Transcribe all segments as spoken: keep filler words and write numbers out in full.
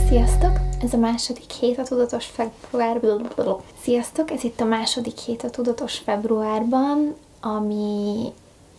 Sziasztok! Ez a második hét a tudatos február... Sziasztok! Ez itt a második hét a tudatos februárban, ami...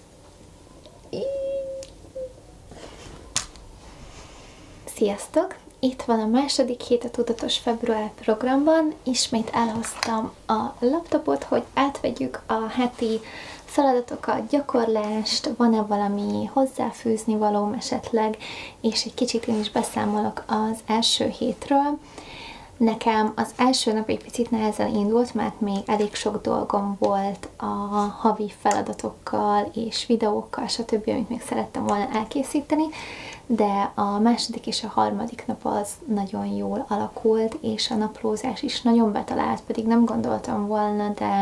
Sziasztok! Itt van a második hét a tudatos február programban. Ismét elhoztam a laptopot, hogy átvegyük a heti feladatokat, gyakorlást, van-e valami hozzáfűzni valóm esetleg, és egy kicsit én is beszámolok az első hétről. Nekem az első nap egy picit nehezen indult, mert még elég sok dolgom volt a havi feladatokkal és videókkal, stb., amit még szerettem volna elkészíteni, de a második és a harmadik nap az nagyon jól alakult, és a naplózás is nagyon betalált, pedig nem gondoltam volna, de,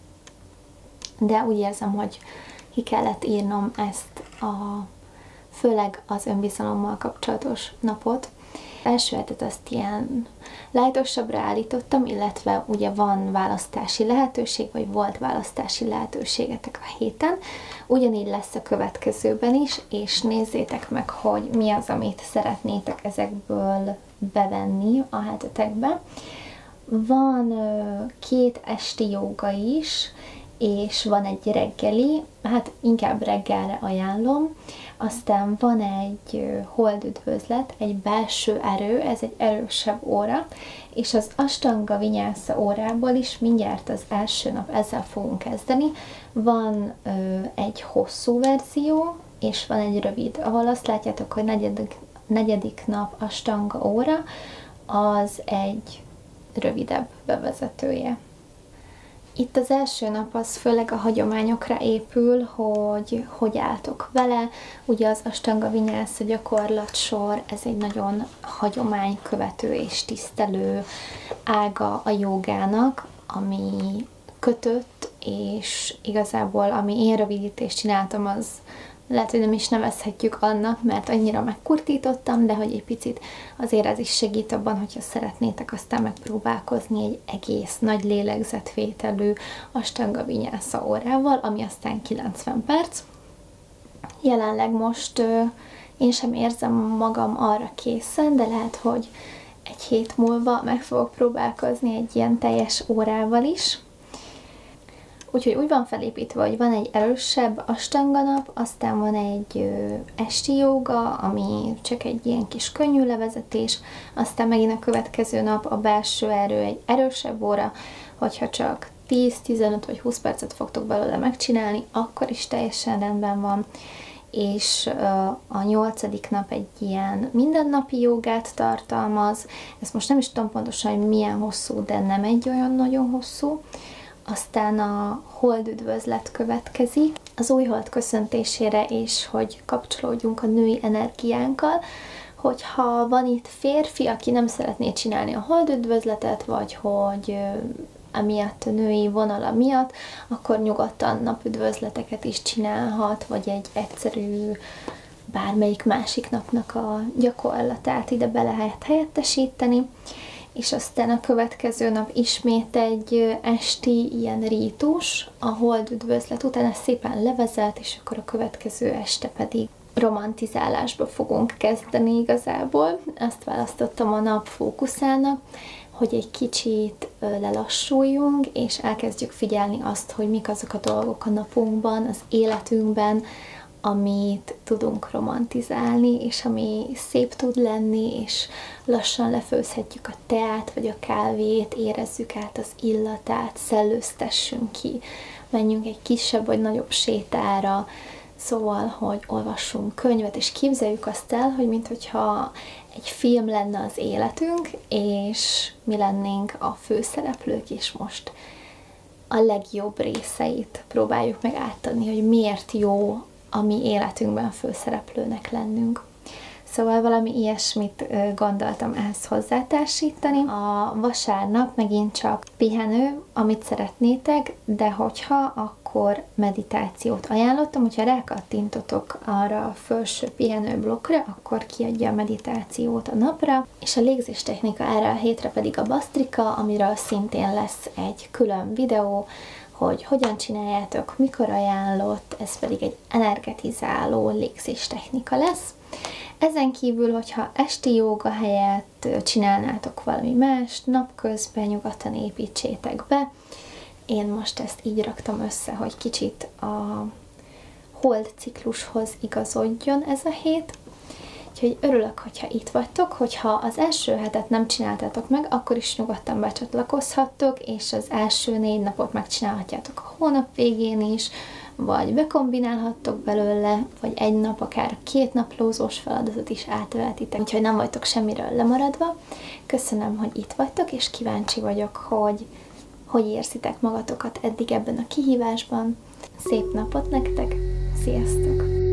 de úgy érzem, hogy ki kellett írnom ezt a főleg az önbizalommal kapcsolatos napot. Első hetet azt ilyen lightosabbra állítottam, illetve ugye van választási lehetőség, vagy volt választási lehetőségetek a héten. Ugyanígy lesz a következőben is, és nézzétek meg, hogy mi az, amit szeretnétek ezekből bevenni a hetetekbe. Van két esti jóga is, és van egy reggeli, hát inkább reggelre ajánlom. Aztán van egy holdüdvözlet, egy belső erő, ez egy erősebb óra, és az Ashtanga Vinyasa órából is mindjárt az első nap ezzel fogunk kezdeni. Van ö, egy hosszú verzió, és van egy rövid, ahol azt látjátok, hogy negyedik, negyedik nap Ashtanga óra, az egy rövidebb bevezetője. Itt az első nap az főleg a hagyományokra épül, hogy hogy álltok vele. Ugye az Ashtanga Vinyasa gyakorlatsor, ez egy nagyon hagyománykövető és tisztelő ága a jogának, ami kötött, és igazából ami én rövidítést csináltam, az lehet, hogy nem is nevezhetjük annak, mert annyira megkurtítottam, de hogy egy picit azért ez is segít abban, hogyha szeretnétek aztán megpróbálkozni egy egész nagy lélegzetvételű Ashtanga Vinyasa órával, ami aztán kilencven perc. Jelenleg most ö, én sem érzem magam arra készen, de lehet, hogy egy hét múlva meg fogok próbálkozni egy ilyen teljes órával is. Úgyhogy úgy van felépítve, hogy van egy erősebb Ashtanga nap, aztán van egy ö, esti jóga, ami csak egy ilyen kis könnyű levezetés, aztán megint a következő nap a belső erő, egy erősebb óra, hogyha csak tíz, tizenöt vagy húsz percet fogtok belőle megcsinálni, akkor is teljesen rendben van. És ö, a nyolcadik nap egy ilyen mindennapi jogát tartalmaz, ezt most nem is tudom pontosan, hogy milyen hosszú, de nem egy olyan nagyon hosszú. Aztán a holdüdvözlet következik, az új hold köszöntésére, és hogy kapcsolódjunk a női energiánkkal, hogyha van itt férfi, aki nem szeretné csinálni a holdüdvözletet, vagy hogy emiatt a női vonala miatt, akkor nyugodtan napüdvözleteket is csinálhat, vagy egy egyszerű bármelyik másik napnak a gyakorlatát ide be lehet helyettesíteni. És aztán a következő nap ismét egy esti ilyen rítus, a holdüdvözlet után ez szépen levezet, és akkor a következő este pedig romantizálásba fogunk kezdeni igazából. Azt választottam a nap fókuszának, hogy egy kicsit lelassuljunk, és elkezdjük figyelni azt, hogy mik azok a dolgok a napunkban, az életünkben, amit tudunk romantizálni, és ami szép tud lenni, és lassan lefőzhetjük a teát, vagy a kávét, érezzük át az illatát, szellőztessünk ki, menjünk egy kisebb vagy nagyobb sétára, szóval, hogy olvassunk könyvet, és képzeljük azt el, hogy minthogyha egy film lenne az életünk, és mi lennénk a főszereplők, és most a legjobb részeit próbáljuk meg átadni, hogy miért jó a mi életünkben főszereplőnek lennünk. Szóval valami ilyesmit gondoltam ehhez hozzátársítani. A vasárnap megint csak pihenő, amit szeretnétek, de hogyha, akkor meditációt ajánlottam, hogyha rákattintotok arra a felső pihenő blokkra, akkor kiadja a meditációt a napra, és a légzés technika erre a hétre pedig a Bastrika, amiről szintén lesz egy külön videó, hogy hogyan csináljátok, mikor ajánlott, ez pedig egy energetizáló légzés technika lesz. Ezen kívül, hogyha esti jóga helyett csinálnátok valami más, napközben nyugodtan építsétek be. Én most ezt így raktam össze, hogy kicsit a hold ciklushoz igazodjon ez a hét. Úgyhogy örülök, hogyha itt vagytok, hogyha az első hetet nem csináltátok meg, akkor is nyugodtan becsatlakozhattok, és az első négy napot megcsinálhatjátok a hónap végén is, vagy bekombinálhattok belőle, vagy egy nap, akár két naplózós feladatot is átvehetitek, úgyhogy nem vagytok semmiről lemaradva. Köszönöm, hogy itt vagytok, és kíváncsi vagyok, hogy hogy érzitek magatokat eddig ebben a kihívásban. Szép napot nektek! Sziasztok!